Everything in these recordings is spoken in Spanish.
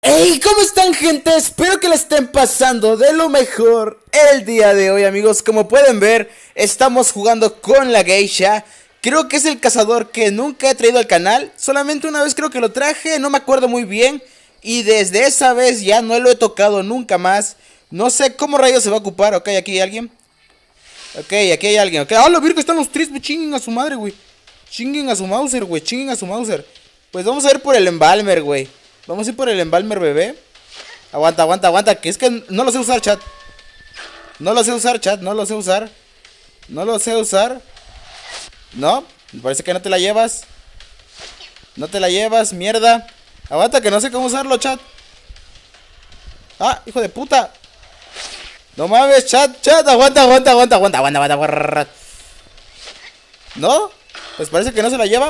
Hey, ¿cómo están, gente? Espero que la estén pasando de lo mejor el día de hoy, amigos. Como pueden ver, estamos jugando con la geisha. Creo que es el cazador que nunca he traído al canal. Solamente una vez creo que lo traje, no me acuerdo muy bien. Y desde esa vez ya no lo he tocado nunca más. No sé cómo rayos se va a ocupar. Ok, aquí hay alguien. Ok, aquí hay alguien. Ok, ¡ah, la virga! Están los tres, güey. Chinguen a su madre, güey. Chinguen a su Mauser, güey. Chinguen a su Mauser. Pues vamos a ir por el embalmer, güey. Vamos a ir por el embalmer, bebé. Aguanta, aguanta, aguanta. Que es que no lo sé usar, chat. No lo sé usar, chat. No lo sé usar. No lo sé usar. No, me parece que no te la llevas. No te la llevas, mierda. Aguanta, que no sé cómo usarlo, chat. Ah, hijo de puta. No mames, chat, chat. Aguanta, aguanta, aguanta, aguanta, aguanta, aguanta, aguanta. ¿No? Pues parece que no se la lleva.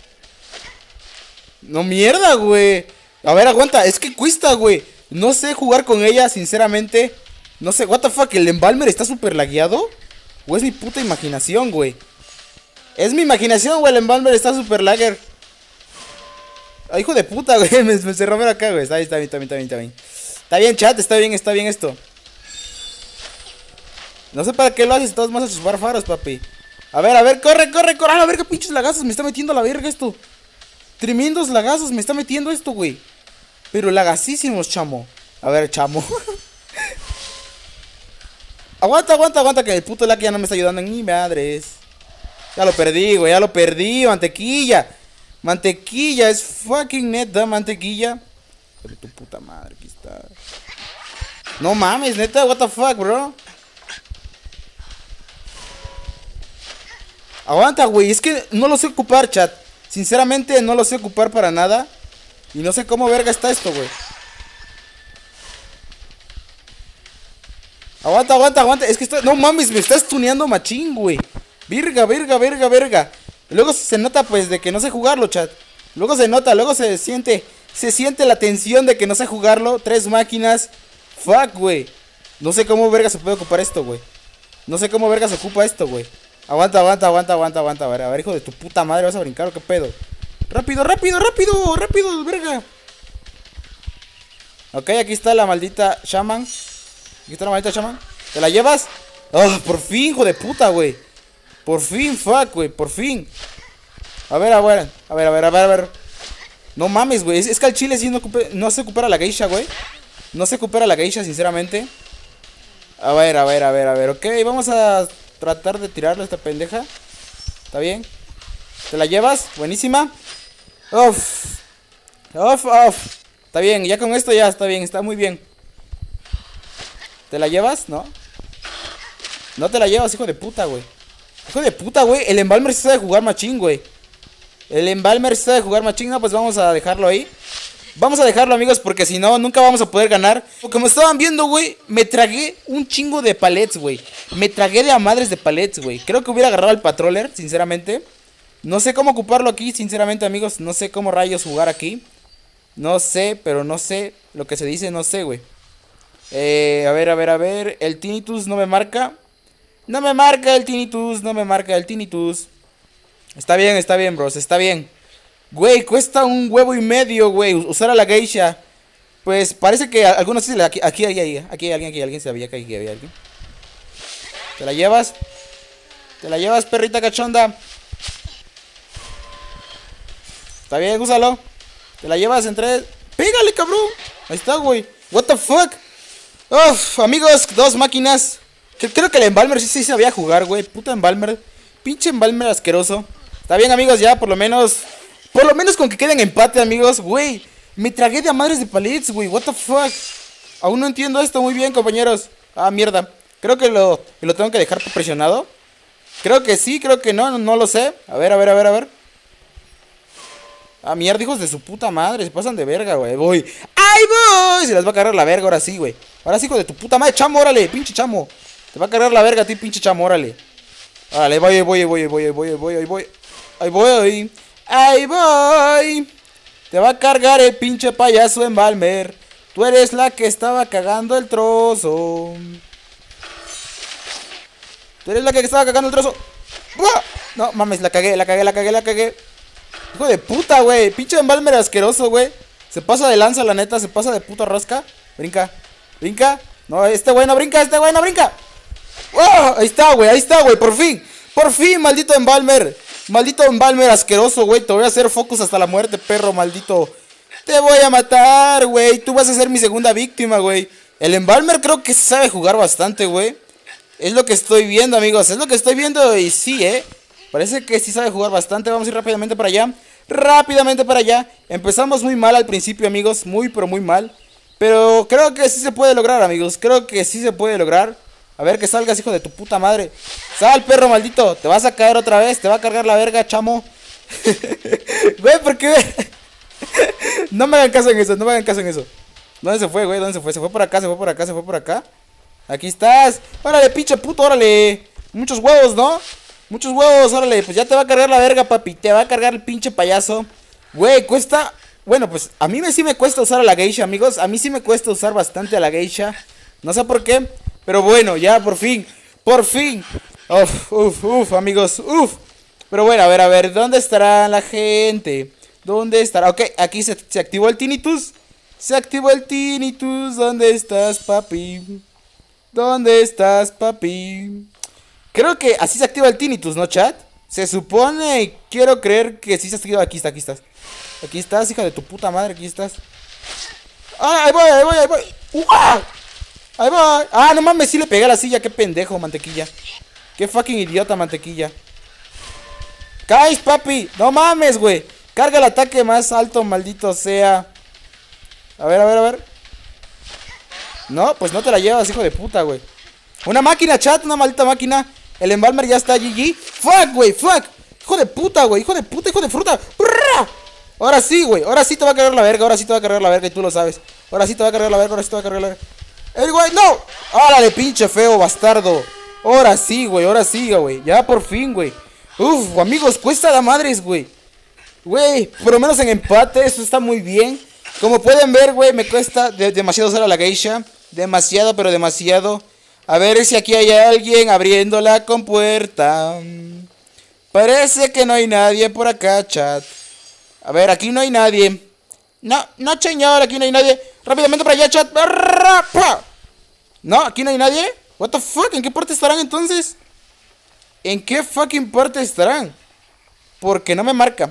No, mierda, güey. A ver, aguanta, es que cuesta, güey. No sé jugar con ella, sinceramente. No sé, what the fuck, ¿el embalmer está súper lagueado? ¿O es mi puta imaginación, güey? Es mi imaginación, güey, el embalmer está súper lagger. Ay, hijo de puta, güey, me cerró ver acá, güey. Está bien, está bien, está bien, está bien, está bien. Está bien, chat, está bien esto. No sé para qué lo haces, todos más a chupar faros, papi. A ver, corre, corre, corre. A la verga, pinches lagazos, me está metiendo a la verga esto. Tremendos lagazos me está metiendo esto, güey. Pero lagasísimos, chamo. A ver, chamo. Aguanta, aguanta, aguanta, que el puto lag ya no me está ayudando en ni madres. Ya lo perdí, güey, ya lo perdí, mantequilla. Mantequilla, es fucking neta, mantequilla. Pero tu puta madre, aquí está. No mames, neta, what the fuck, bro. Aguanta, güey, es que no lo sé ocupar, chat. Sinceramente, no lo sé ocupar para nada. Y no sé cómo verga está esto, güey. Aguanta, aguanta, aguanta. Es que estoy... No mames, me está stuneando machín, güey. Virga, virga, virga, virga. Luego se nota, pues, de que no sé jugarlo, chat. Luego se nota, luego se siente... Se siente la tensión de que no sé jugarlo. Tres máquinas. Fuck, güey. No sé cómo verga se puede ocupar esto, güey. No sé cómo verga se ocupa esto, güey. Aguanta, aguanta, aguanta, aguanta, aguanta. A ver, hijo de tu puta madre, ¿vas a brincar o qué pedo? Rápido, rápido, rápido, rápido, verga. Ok, aquí está la maldita Shaman. Aquí está la maldita Shaman. ¿Te la llevas? Oh, por fin, hijo de puta, güey. Por fin, fuck, güey, por fin. A ver, a ver, a ver, a ver, a ver, a ver. No mames, güey, es que al chile sí no se recupera la geisha, güey. No se recupera la geisha, sinceramente. A ver, a ver, a ver, a ver. Ok, vamos a tratar de tirarle a esta pendeja. ¿Está bien? ¿Te la llevas? Buenísima. Uff. Uff, uff. Está bien, ya con esto ya está bien, está muy bien. ¿Te la llevas? ¿No? No te la llevas, hijo de puta, güey. Hijo de puta, güey. El embalmer se sabe jugar machín, güey. El embalmer se sabe jugar machín. No, pues vamos a dejarlo ahí. Vamos a dejarlo, amigos, porque si no, nunca vamos a poder ganar. Como estaban viendo, güey, me tragué un chingo de palets, güey. Me tragué de a madres de palets, güey. Creo que hubiera agarrado al patroller, sinceramente. No sé cómo ocuparlo aquí, sinceramente, amigos. No sé cómo rayos jugar aquí. No sé, pero no sé. Lo que se dice, no sé, güey. A ver, a ver, a ver. El tinnitus no me marca. No me marca el tinnitus, no me marca el tinnitus. Está bien, bros, está bien. Güey, cuesta un huevo y medio, güey, usar a la geisha. Pues parece que algunos sí se le... Aquí hay alguien, sabía que aquí había alguien. ¿Te la llevas? ¿Te la llevas, perrita cachonda? Está bien, úsalo. ¿Te la llevas en tres? ¡Pégale, cabrón! Ahí está, güey. What the fuck. Uf, amigos, dos máquinas. Creo que el embalmer sí sabía jugar, güey. Puta embalmer. Pinche embalmer asqueroso. Está bien, amigos, ya por lo menos con que queden empate, amigos. Güey, me tragué de a madres de palets, güey. What the fuck. Aún no entiendo esto muy bien, compañeros. Ah, mierda. Creo que lo tengo que dejar presionado. Creo que sí, creo que no, no lo sé. A ver, a ver, a ver, a ver. Ah, mierda, hijos de su puta madre. Se pasan de verga, güey. Voy. ¡Ay, voy! Se las va a cargar la verga ahora sí, güey. Ahora sí, hijo de tu puta madre. Chamo, órale, pinche chamo. Te va a cargar la verga a ti, pinche chamo, órale. Órale, voy. Ahí voy. Ahí voy. Te va a cargar el pinche payaso embalmer. Tú eres la que estaba cagando el trozo. Tú eres la que estaba cagando el trozo. ¡Buah! No, mames, la cagué. Hijo de puta, güey. Pinche embalmer asqueroso, güey. Se pasa de lanza, la neta. Se pasa de puta rosca. Brinca. Brinca. No, este güey no brinca. Este güey no brinca. ¡Oh! Ahí está, güey. Por fin. Por fin, maldito Embalmer. Maldito Embalmer asqueroso, güey. Te voy a hacer focus hasta la muerte, perro maldito. Te voy a matar, güey. Tú vas a ser mi segunda víctima, güey. El Embalmer creo que sabe jugar bastante, güey. Es lo que estoy viendo, amigos. Es lo que estoy viendo y sí, parece que sí sabe jugar bastante. Vamos a ir rápidamente para allá. Rápidamente para allá. Empezamos muy mal al principio, amigos. Muy, pero muy mal. Pero creo que sí se puede lograr, amigos. Creo que sí se puede lograr. A ver que salgas, hijo de tu puta madre. Sal, perro maldito. Te vas a caer otra vez. Te va a cargar la verga, chamo. Güey, ¿por qué? No me hagan caso en eso. No me hagan caso en eso. ¿Dónde se fue, güey? ¿Dónde se fue? Se fue por acá, se fue por acá, se fue por acá. Aquí estás. Órale, pinche puto, órale. Muchos huevos, ¿no? Muchos huevos, órale. Pues ya te va a cargar la verga, papi. Te va a cargar el pinche payaso. Güey, cuesta... Bueno, pues a mí sí me cuesta usar a la geisha, amigos. A mí sí me cuesta usar bastante a la geisha. No sé por qué. Pero bueno, ya por fin. Por fin. Uf, amigos. Uf. Pero bueno, a ver. ¿Dónde estará la gente? ¿Dónde estará? Ok, aquí se activó el tinnitus. Se activó el tinnitus. ¿Dónde estás, papi? ¿Dónde estás, papi? Creo que así se activa el tinnitus, ¿no, chat? Se supone y quiero creer que sí se activa. Aquí estás. Aquí estás, hija de tu puta madre, aquí estás. ¡Ah, ahí voy! ¡Uah! Ahí voy. Ah, no mames, sí le pegué a la silla, qué pendejo, mantequilla. Qué fucking idiota, mantequilla. ¡Caes, papi! No mames, güey. Carga el ataque más alto, maldito sea. A ver. No, pues no te la llevas, hijo de puta, güey. Una máquina, chat, una maldita máquina. El Embalmer ya está GG. ¡Fuck, güey! ¡Fuck! Hijo de puta, güey. Hijo de fruta. ¡Brrr! Ahora sí, güey. Ahora sí te va a cargar la verga. Y tú lo sabes. Ahora sí te va a cargar la verga. ¡El güey! ¡No! ¡Órale, pinche feo, bastardo! Ahora sí, güey. Ya por fin, güey. Uf, amigos, cuesta la madres, güey. Güey, por lo menos en empate, eso está muy bien. Como pueden ver, güey, me cuesta demasiado usar a la geisha. Demasiado, pero demasiado. A ver si aquí hay alguien abriendo la compuerta. Parece que no hay nadie por acá, chat. A ver, aquí no hay nadie. No, señor, aquí no hay nadie. Rápidamente para allá, chat. No, aquí no hay nadie. What the fuck, ¿en qué parte estarán entonces? ¿En qué fucking parte estarán? Porque no me marca.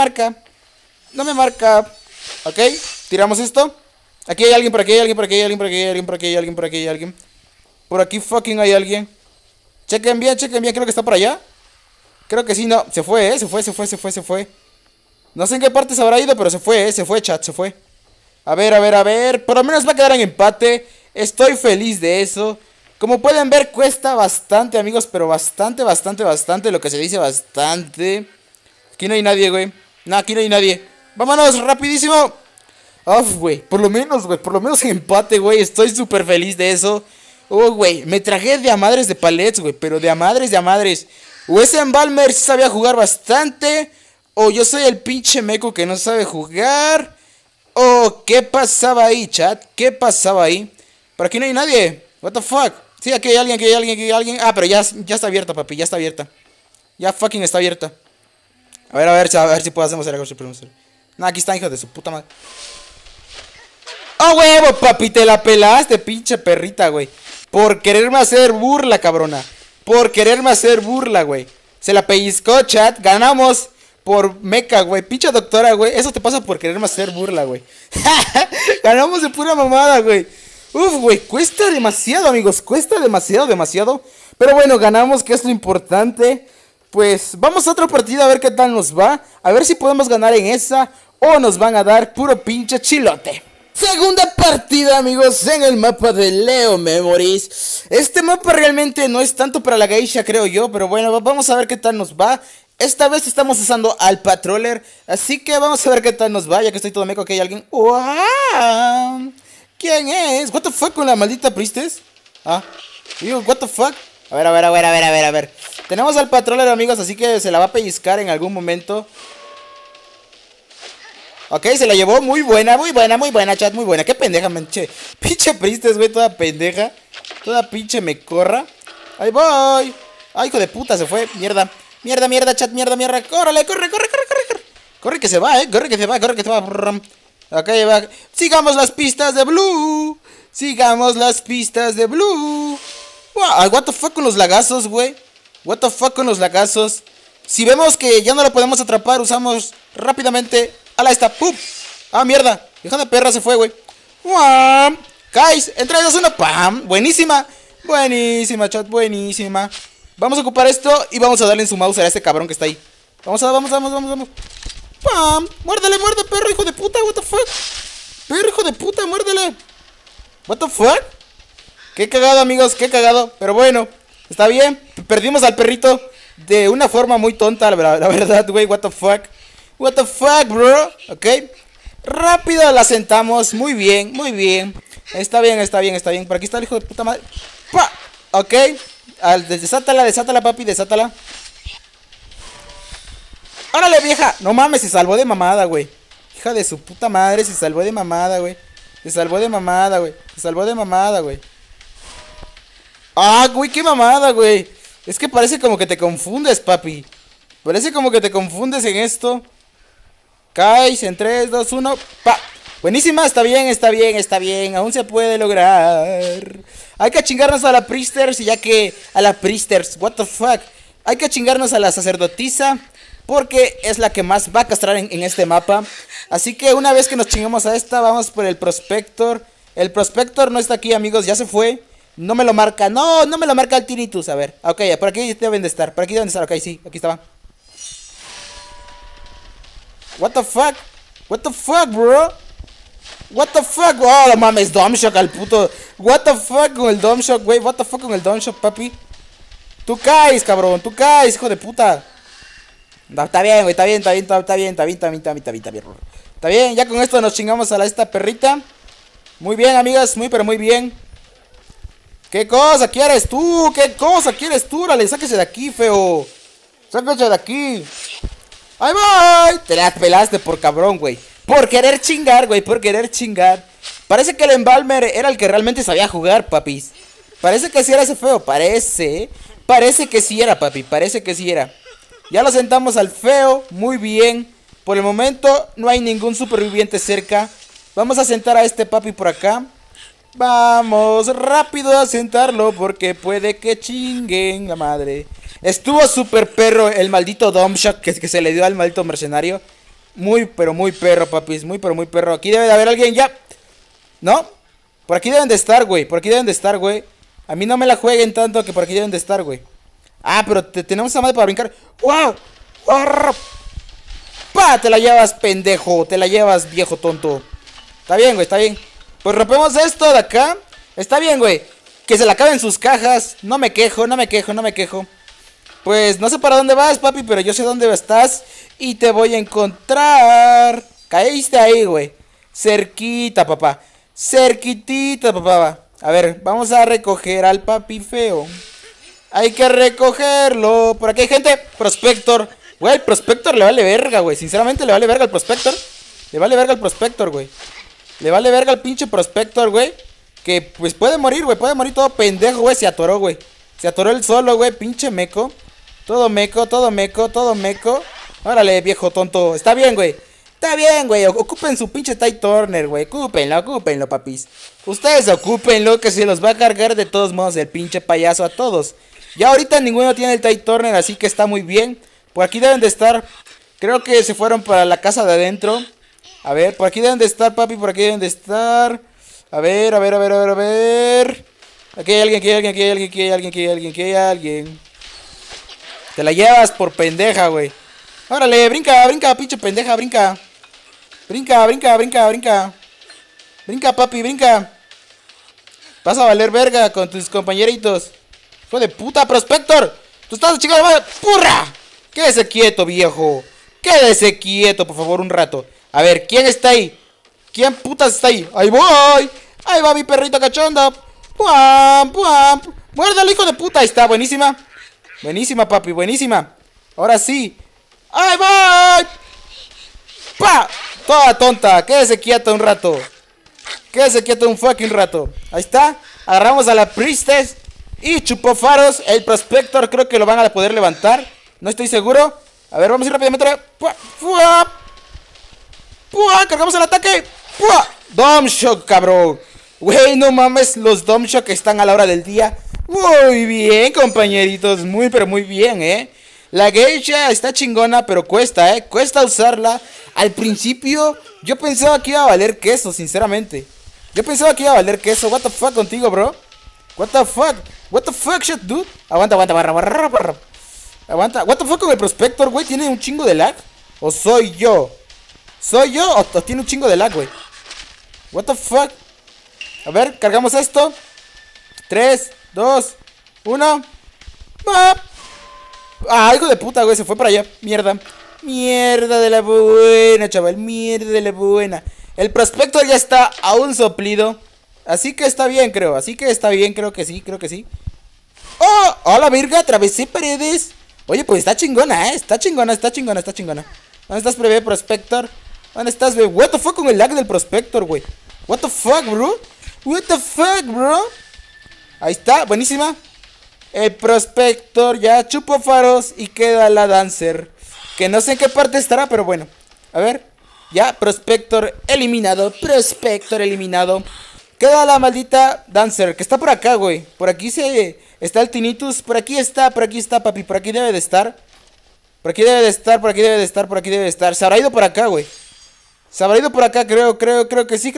Ok, tiramos esto. Aquí hay alguien, por aquí hay alguien. Por aquí fucking hay alguien. Chequen bien, creo que está por allá. Creo que sí, no, se fue. No sé en qué parte se habrá ido, pero se fue, chat, se fue. A ver, por lo menos va a quedar en empate. Estoy feliz de eso. Como pueden ver, cuesta bastante, amigos, pero bastante, lo que se dice bastante. Aquí no hay nadie, güey. No, aquí no hay nadie. Vámonos, rapidísimo. Uf, güey, por lo menos en empate, güey. Estoy súper feliz de eso. Güey, me tragué de a madres de palets, güey. Pero de a madres. O ese Embalmer sí sabía jugar bastante. O yo soy el pinche meco que no sabe jugar. O ¿qué pasaba ahí, chat? ¿Qué pasaba ahí? Por aquí no hay nadie. What the fuck. Sí, aquí hay alguien. Ah, pero ya está abierta, papi, ya está abierta. Ya fucking está abierta. A ver si puedo hacer algo. No, aquí está, hijo de su puta madre. ¡Oh, huevo, papi! Te la pelaste, pinche perrita, güey. Por quererme hacer burla, cabrona. Güey. Se la pellizcó, chat. Ganamos por meca, güey. Pinche doctora, güey. Eso te pasa por quererme hacer burla, güey. Ganamos de pura mamada, güey. Uf, güey. Cuesta demasiado, amigos. Cuesta demasiado. Pero bueno, ganamos, que es lo importante. Pues vamos a otra partida a ver qué tal nos va. A ver si podemos ganar en esa. O nos van a dar puro pinche chilote. Segunda partida, amigos, en el mapa de Leo Memories. Este mapa realmente no es tanto para la geisha, creo yo. Pero bueno, vamos a ver qué tal nos va. Esta vez estamos usando al Patroller. Así que vamos a ver qué tal nos va. Ya que estoy todo meco, aquí hay alguien. ¡Wow! ¿Quién es? ¿What the fuck con la maldita Priestess? Digo, ¿what the fuck? A ver. Tenemos al Patroller, amigos, así que se la va a pellizcar en algún momento. Ok, se la llevó, muy buena, chat, muy buena. Qué pendeja, manche. Pinche Priestess, güey, toda pendeja. Toda pinche me corra. Ahí voy. Ay, hijo de puta, se fue, mierda, chat, mierda. Órale, corre. Corre que se va, corre que se va. Ok, va. Sigamos las pistas de Blue. Sigamos las pistas de Blue. Wow, what the fuck con los lagazos, güey. What the fuck con los lagazos. Si vemos que ya no lo podemos atrapar, usamos rápidamente a la esta. ¡Pum! Ah, mierda. Hija de perra se fue, güey. ¡Wam! Guys, en 3, 2, 1. ¡Pam! Buenísima. Buenísima, chat. Buenísima. Vamos a ocupar esto y vamos a darle en su mouse a este cabrón que está ahí. Vamos. ¡Pam! ¡Muérdele, muerde, perro, hijo de puta! ¿What the fuck? Perro, hijo de puta, muérdele. ¿What the fuck? Qué cagado, amigos, qué cagado. Pero bueno, está bien. Perdimos al perrito de una forma muy tonta, la verdad, güey. What the fuck. What the fuck, bro. Ok. Rápido la sentamos. Muy bien, muy bien. Está bien, está bien, está bien. Por aquí está el hijo de puta madre. ¡Pah! Ok. Desátala, papi, desátala. ¡Órale, vieja! No mames, se salvó de mamada, güey. Hija de su puta madre, se salvó de mamada, güey. Se salvó de mamada, güey. Se salvó de mamada, güey. Ah, güey, qué mamada, güey. Es que parece como que te confundes, papi. Parece como que te confundes en esto. Caes en 3, 2, 1. ¡Pa! Buenísima, está bien, está bien, está bien. Aún se puede lograr. Hay que chingarnos a la Priesters, ya que... A la Priesters, what the fuck. Hay que chingarnos a la sacerdotisa, porque es la que más va a castrar en este mapa. Así que una vez que nos chingamos a esta, vamos por el Prospector. El Prospector no está aquí, amigos, ya se fue. No me lo marca, no me lo marca el Tinnitus. A ver, ok, por aquí deben de estar. Por aquí deben de estar, ok, sí, aquí estaba. What the fuck? What the fuck, bro? What the fuck? Oh, no mames, Dumbshock al puto. What the fuck con el Dumbshock, güey. What the fuck con el Dumbshock, papi. Tú caes, cabrón, tú caes, hijo de puta. No, está bien, güey, está bien. Está bien, ya con esto nos chingamos a esta perrita. Muy bien, amigas, pero muy bien. ¿Qué cosa quieres tú? ¿Qué cosa quieres tú? Dale, sáquese de aquí, feo. Sáquese de aquí. ¡Ahí voy! Te la pelaste por cabrón, güey. Por querer chingar, güey, por querer chingar. Parece que el Embalmer era el que realmente sabía jugar, papis. Parece que sí era ese feo, parece. Parece que sí era, papi, parece que sí era. Ya lo sentamos al feo, muy bien. Por el momento no hay ningún superviviente cerca. Vamos a sentar a este papi por acá. Vamos rápido a sentarlo porque puede que chinguen la madre. Estuvo súper perro el maldito Dumbshock que se le dio al maldito mercenario. Muy, pero muy perro, papis. Muy, pero muy perro. Aquí debe de haber alguien ya. ¿No? Por aquí deben de estar, güey. Por aquí deben de estar, güey. A mí no me la jueguen tanto que por aquí deben de estar, güey. Ah, pero tenemos esa madre para brincar. ¡Wow! ¡Pa! Te la llevas, pendejo. Te la llevas, viejo tonto. Está bien, güey, está bien. Pues rompemos esto de acá. Está bien, güey. Que se la acaben sus cajas. No me quejo, no me quejo, no me quejo. Pues no sé para dónde vas, papi, pero yo sé dónde estás y te voy a encontrar. Caíste ahí, güey. Cerquita, papá. Cerquitita, papá. A ver, vamos a recoger al papi feo. Hay que recogerlo. Por aquí hay gente. Prospector. Güey, el Prospector le vale verga, güey. Sinceramente le vale verga al Prospector. Le vale verga al Prospector, güey. Le vale verga al pinche Prospector, güey. Que pues puede morir, güey. Puede morir todo pendejo, güey. Se atoró, güey. Se atoró él solo, güey. Pinche meco. Todo meco, todo meco, todo meco. Órale, viejo tonto. Está bien, güey. Está bien, güey. Ocupen su pinche Tide Turner, güey. Ocúpenlo, papis. Ustedes ocúpenlo, que se los va a cargar de todos modos el pinche payaso a todos. Ya ahorita ninguno tiene el Tide Turner, así que está muy bien. Por aquí deben de estar. Creo que se fueron para la casa de adentro. A ver, por aquí deben de estar, papi. Por aquí deben de estar. A ver. Aquí hay alguien. Te la llevas por pendeja, güey. Órale, brinca, pinche pendeja, brinca. Brinca, papi, brinca. Vas a valer verga con tus compañeritos. Hijo de puta, Prospector. Tú estás chingada madre. ¡Purra! Quédese quieto, viejo. Quédese quieto, por favor, un rato. A ver, ¿quién está ahí? ¿Quién putas está ahí? ¡Ahí voy! ¡Ahí va mi perrito cachondo! ¡Puam! ¡Muérdalo, hijo de puta! Ahí está, buenísima. Buenísima, papi, buenísima. Ahora sí. ¡Ahí voy! ¡Pa! Toda tonta. Quédese quieto un rato. Quédese quieto un fucking rato. Ahí está. Agarramos a la Priestess. Y chupó faros. El Prospector creo que lo van a poder levantar. No estoy seguro. A ver, vamos a ir rápidamente. ¡Pua! Cargamos el ataque. ¡Pua! Dumb Shock, cabrón. Güey, no mames, los Dumb Shock están a la hora del día. Muy bien, compañeritos. Muy, pero muy bien, La geisha está chingona, pero cuesta, cuesta usarla. Al principio, yo pensaba que iba a valer queso, sinceramente. Yo pensaba que iba a valer queso. What the fuck contigo, bro? What the fuck? What the fuck, shit, dude? Aguanta, barra. Aguanta. What the fuck con el Prospector, güey. ¿Tiene un chingo de lag? ¿O soy yo? ¿Soy yo o tiene un chingo de lag, güey? What the fuck? A ver, cargamos esto. 3, 2, 1. Ah, hijo de puta, güey. Se fue para allá. Mierda. Mierda de la buena, chaval. Mierda de la buena. El Prospector ya está a un soplido. Así que está bien, creo. Creo que sí. ¡Oh! ¡Hola, virga! Atravesé paredes. Oye, pues está chingona, Está chingona. ¿Dónde estás, breve Prospector? ¿Dónde estás, güey? What the fuck con el lag del Prospector, güey. What the fuck, bro? Ahí está, buenísima. El Prospector ya chupó faros y queda la Dancer. Que no sé en qué parte estará, pero bueno. A ver. Ya, Prospector eliminado. Queda la maldita Dancer, que está por acá, güey. Por aquí está el Tinnitus. Por aquí está, papi. Por aquí debe de estar. Por aquí debe de estar. Se habrá ido por acá, güey. Creo que sí.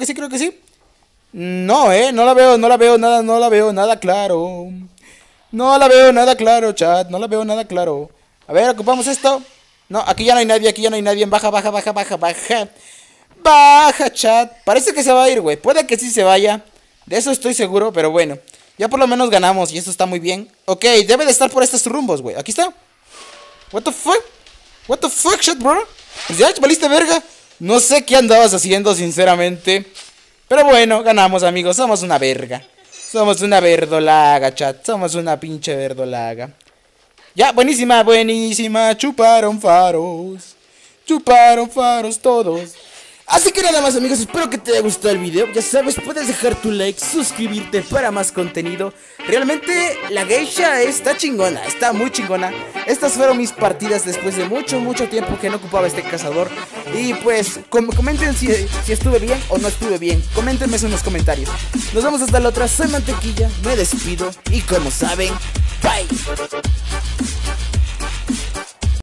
No, no la veo nada claro. Chat. No la veo nada claro. A ver, ocupamos esto. No, aquí ya no hay nadie. Baja. Baja, chat. Parece que se va a ir, güey. Puede que sí se vaya. De eso estoy seguro, pero bueno. Ya por lo menos ganamos y eso está muy bien. Ok, debe de estar por estos rumbos, güey. Aquí está. What the fuck, chat, bro. Pues ya, valiste verga. No sé qué andabas haciendo, sinceramente. Pero bueno, ganamos, amigos. Somos una verga. Somos una verdolaga, chat. Somos una pinche verdolaga. Ya, buenísima. Chuparon faros todos. Así que nada más, amigos, espero que te haya gustado el video. Ya sabes, puedes dejar tu like, suscribirte para más contenido. Realmente la geisha está chingona, está muy chingona. Estas fueron mis partidas después de mucho tiempo que no ocupaba este cazador. Y pues, comenten si estuve bien o no estuve bien. Coméntenme eso en los comentarios. Nos vemos hasta la otra, soy Mantequilla, me despido. Y como saben, bye.